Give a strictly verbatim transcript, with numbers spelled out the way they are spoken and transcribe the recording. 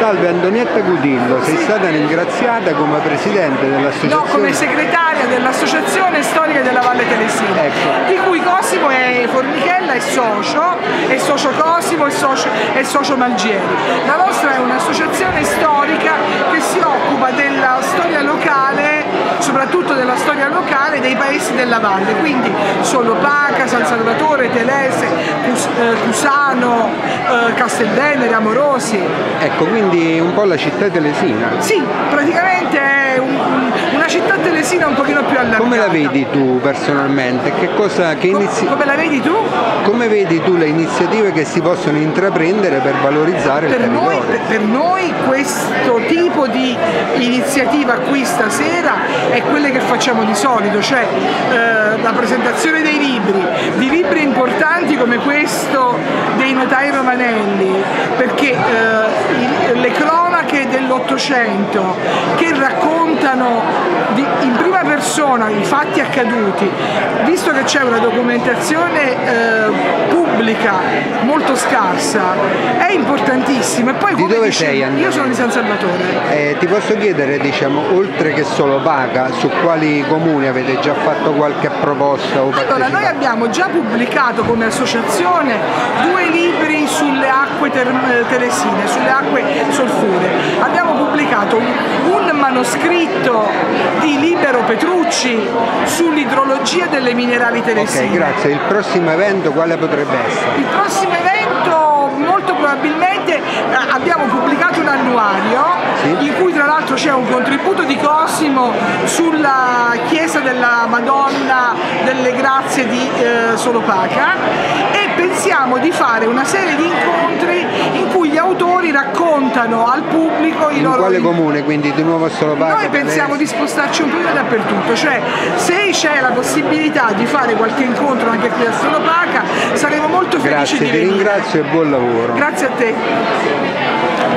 Salve Antonietta Cutillo, sei Sì. stata ringraziata come presidente dell'associazione. No, come segretaria dell'Associazione Storica della Valle Telesina, Ecco. di cui Cosimo è Formichella è socio, è socio Cosimo e socio, è socio Malgieri. La nostra è un'associazione storica che si occupa della storia locale, soprattutto della storia locale dei paesi della valle, quindi Solopaca, San Salvatore, Telese, Cus, eh, Cusano, eh, Castelvenere, Amorosi. Ecco, quindi un po' la città telesina. Sì, praticamente è un, una città telesina un pochino più allargata. Come la vedi tu personalmente? Che cosa, che Co- inizi... Come la vedi tu? Come vedi tu le iniziative che si possono intraprendere per valorizzare Per il noi, territorio? per noi questo tipo di iniziativa qui stasera è quelle che facciamo di solito, cioè eh, la presentazione dei libri, di libri importanti come questo dei notai Romanelli, perché eh, il, le cronache dell'Ottocento che raccontano di, in prima persona i fatti accaduti, visto che c'è una documentazione eh, pubblica molto scarsa, è importantissimo. E poi, Di come dove dicevo, sei, Andrea? io sono di San Salvatore. Eh, ti posso chiedere, diciamo, oltre che Solopaca, su quali comuni avete già fatto qualche proposta o Allora, noi partecipato? abbiamo già pubblicato come associazione due libri sulle acque telesine, sulle acque solfure. Abbiamo pubblicato un, un manoscritto di Libero Petrucci sull'idrologia delle minerali telesine. Ok, grazie. Il prossimo evento quale potrebbe essere? Il prossimo evento molto probabilmente eh, abbiamo pubblicato un annuario, Sì. in cui tra l'altro c'è un contributo di Cosimo sulla chiesa della Madonna delle Grazie di eh, Solopaca, e pensiamo di fare una serie di incontri in cui gli autori raccontano al pubblico i In loro... quale comune? Quindi di nuovo Solopaca? Noi pensiamo Telese? di spostarci un po' dappertutto, cioè se c'è la possibilità di fare qualche incontro anche qui a Solopaca saremo molto felici Grazie, di ti venire. ringrazio e buon lavoro. Grazie a te.